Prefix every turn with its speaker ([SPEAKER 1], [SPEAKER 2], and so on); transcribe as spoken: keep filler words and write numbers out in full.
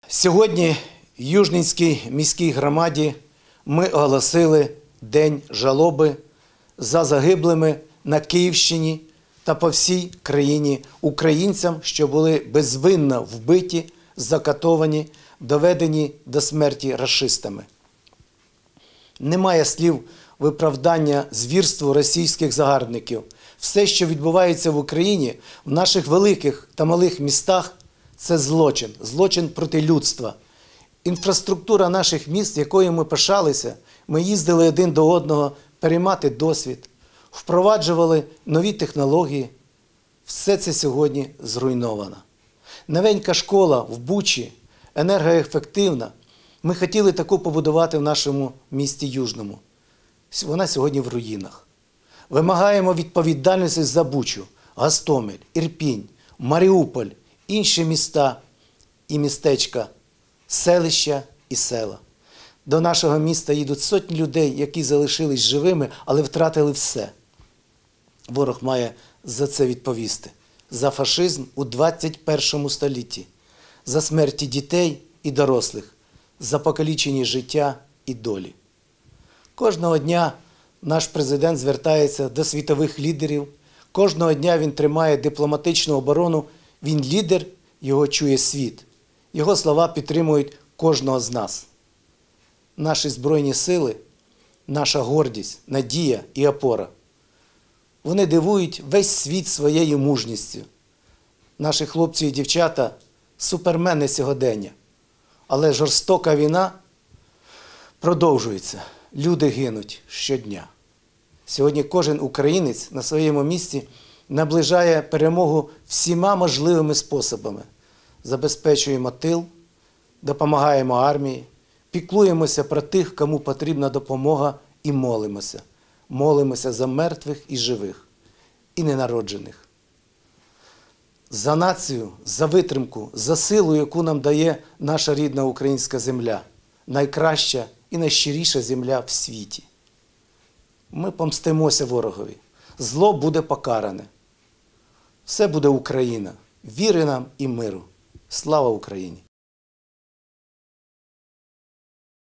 [SPEAKER 1] Сьогодні в Южненській міській громаді ми оголосили День жалоби за загиблими на Київщині та по всій країні українцям, що були безвинно вбиті, закатовані, доведені до смерті рашистами. Немає слів виправдання звірству російських загарбників. Все, що відбувається в Україні, в наших великих та малих містах, це злочин, злочин проти людства. Інфраструктура наших міст, якою ми пишалися, ми їздили один до одного переймати досвід, впроваджували нові технології. Все це сьогодні зруйновано. Новенька школа в Бучі, енергоефективна. Ми хотіли таку побудувати в нашому місті Южному. Вона сьогодні в руїнах. Вимагаємо відповідальності за Бучу, Гостомель, Ірпінь, Маріуполь, інші міста і містечка, селища і села. До нашого міста їдуть сотні людей, які залишились живими, але втратили все. Ворог має за це відповісти. За фашизм у двадцять першому столітті, за смерті дітей і дорослих, за покалічені життя і долі. Кожного дня наш президент звертається до світових лідерів, кожного дня він тримає дипломатичну оборону, він лідер, його чує світ. Його слова підтримують кожного з нас. Наші Збройні сили, наша гордість, надія і опора. Вони дивують весь світ своєю мужністю. Наші хлопці і дівчата – супермени сьогодення. Але жорстока війна продовжується. Люди гинуть щодня. Сьогодні кожен українець на своєму місці наближає перемогу всіма можливими способами. Забезпечуємо тил, допомагаємо армії, піклуємося про тих, кому потрібна допомога, і молимося. Молимося за мертвих і живих, і ненароджених. За націю, за витримку, за силу, яку нам дає наша рідна українська земля. Найкраща і найщиріша земля в світі. Ми помстимося ворогові. Зло буде покаране. Все буде Україна. Віри нам і миру. Слава Україні!